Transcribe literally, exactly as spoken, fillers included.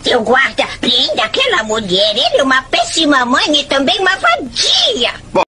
seu guarda, prenda aquela mulher. Ele é uma péssima mãe e também uma vadia.